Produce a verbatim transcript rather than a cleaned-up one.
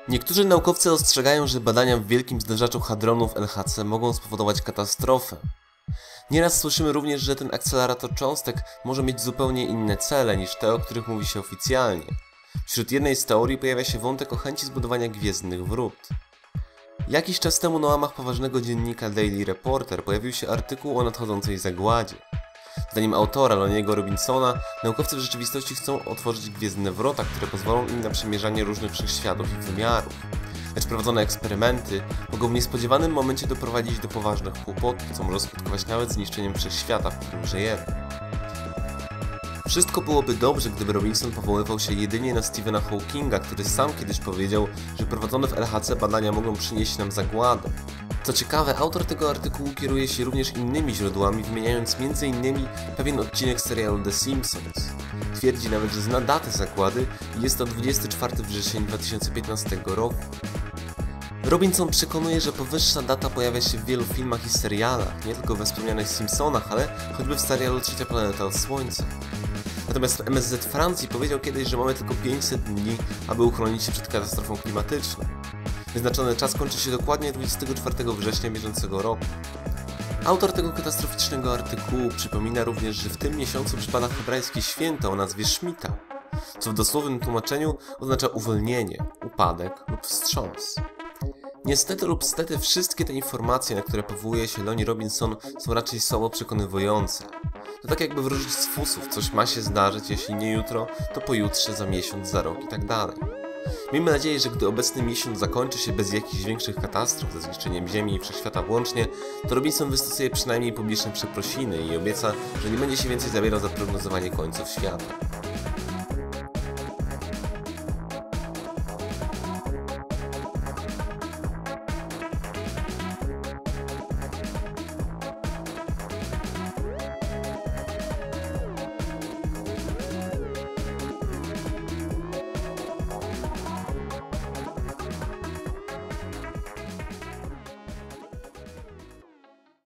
Niektórzy naukowcy ostrzegają, że badania w wielkim zderzaczu hadronów L H C mogą spowodować katastrofę. Nieraz słyszymy również, że ten akcelerator cząstek może mieć zupełnie inne cele niż te, o których mówi się oficjalnie. Wśród jednej z teorii pojawia się wątek o chęci zbudowania gwiezdnych wrót. Jakiś czas temu na łamach poważnego dziennika Daily Reporter pojawił się artykuł o nadchodzącej zagładzie. Zdaniem autora Lonniego Robinsona, naukowcy w rzeczywistości chcą otworzyć gwiezdne wrota, które pozwolą im na przemierzanie różnych wszechświatów i wymiarów. Lecz prowadzone eksperymenty mogą w niespodziewanym momencie doprowadzić do poważnych kłopotów, co może skutkować nawet zniszczeniem wszechświata, w którym żyjemy. Wszystko byłoby dobrze, gdyby Robinson powoływał się jedynie na Stephena Hawkinga, który sam kiedyś powiedział, że prowadzone w L H C badania mogą przynieść nam zagładę. Co ciekawe, autor tego artykułu kieruje się również innymi źródłami, wymieniając między innymi pewien odcinek serialu The Simpsons. Twierdzi nawet, że zna datę zagłady i jest to dwudziestego czwartego września dwa tysiące piętnastego roku. Robinson przekonuje, że powyższa data pojawia się w wielu filmach i serialach, nie tylko we wspomnianych Simpsonach, ale choćby w serialu Trzecia planeta od Słońca. Natomiast M S Z Francji powiedział kiedyś, że mamy tylko pięćset dni, aby uchronić się przed katastrofą klimatyczną. Wyznaczony czas kończy się dokładnie dwudziestego czwartego września bieżącego roku. Autor tego katastroficznego artykułu przypomina również, że w tym miesiącu przypada hebrajskie święto o nazwie Szmita, co w dosłownym tłumaczeniu oznacza uwolnienie, upadek lub wstrząs. Niestety lub stety wszystkie te informacje, na które powołuje się Lonnie Robinson, są raczej słabo przekonywujące. To tak jakby wróżyć z fusów, coś ma się zdarzyć, jeśli nie jutro, to pojutrze, za miesiąc, za rok i tak dalej. Miejmy nadzieję, że gdy obecny miesiąc zakończy się bez jakichś większych katastrof ze zniszczeniem Ziemi i wszechświata włącznie, to Robinson wystosuje przynajmniej publiczne przeprosiny i obieca, że nie będzie się więcej zabierał za prognozowanie końców świata.